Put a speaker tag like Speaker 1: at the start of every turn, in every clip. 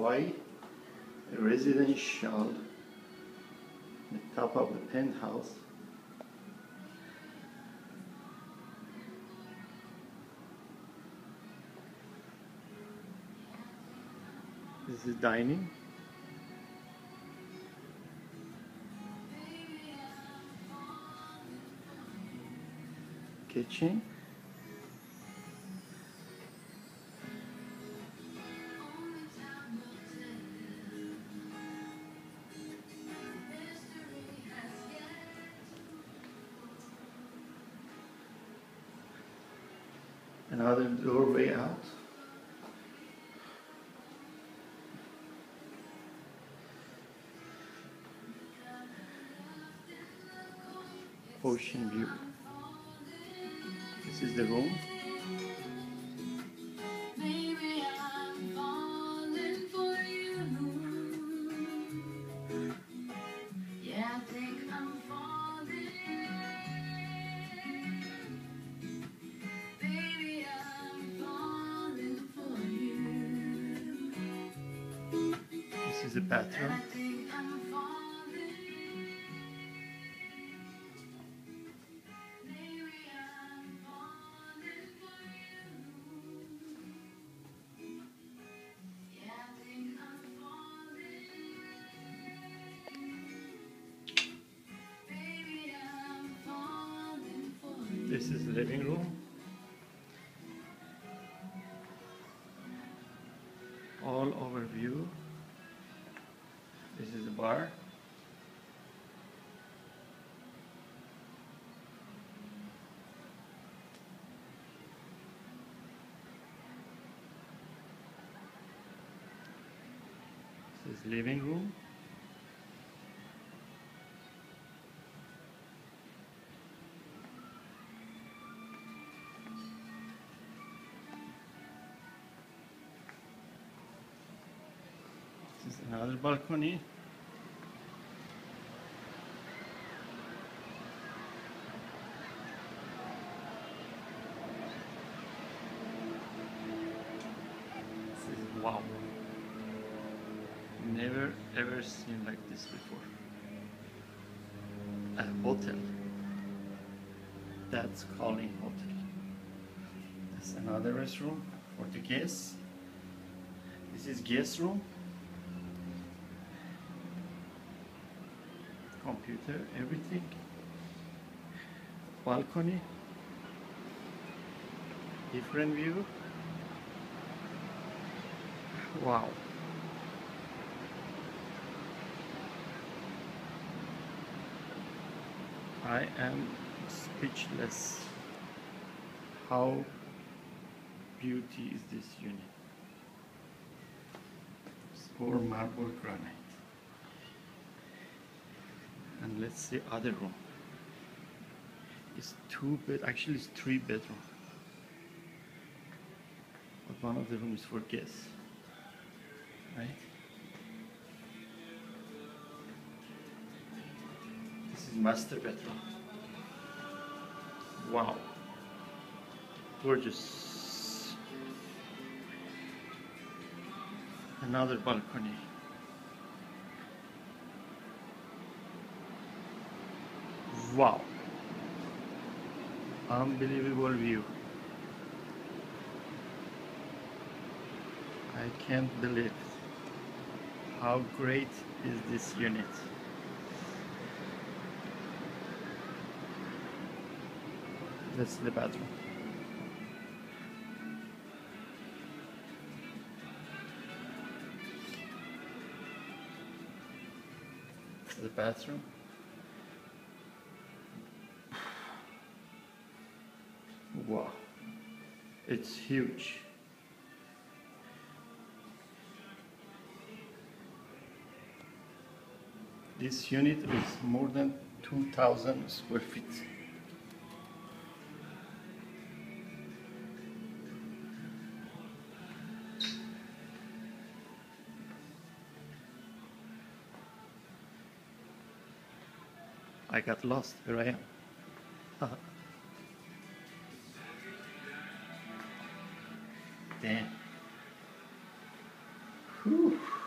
Speaker 1: Hawaii residential, the top of the penthouse. This is dining. Kitchen. Another doorway out. Ocean view. This is the room. This is the bathroom. This is the living room. All overview. This is the bar. This is living room. This is another balcony. This is wow. Never ever seen like this before. A hotel. That's calling hotel. There's another restroom for the guests. This is guest room. Computer, everything. Balcony. Different view. Wow. I am speechless. How beauty is this unit? It's for marble granite. And let's see other room. It's 2 bed, actually it's 3 bedroom. But one of the rooms is for guests, right? This is master bedroom. Wow, gorgeous. Another balcony. Wow, unbelievable view. I can't believe how great is this unit. That's the bathroom. The bathroom. Wow, it's huge. This unit is more than 2,000 square feet. I got lost. Here I am. Damn. Whew.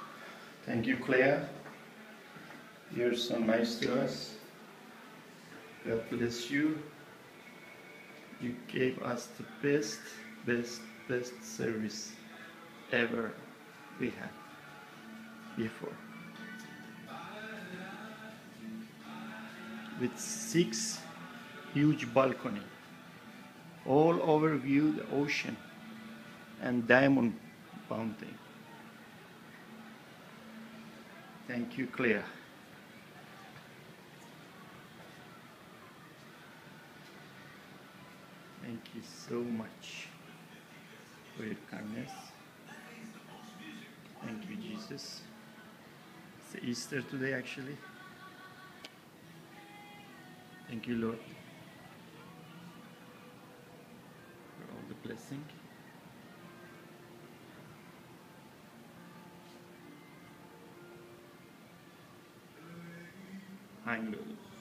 Speaker 1: Thank you, Claire. You're so nice to us. God bless you. You gave us the best service ever we had before. With 6 huge balcony, all overview the ocean and Diamond Mountain. Thank you, Claire. Thank you so much for your kindness. Thank you, Jesus. It's Easter today, actually. Thank you, Lord, for all the blessing. Hallelujah.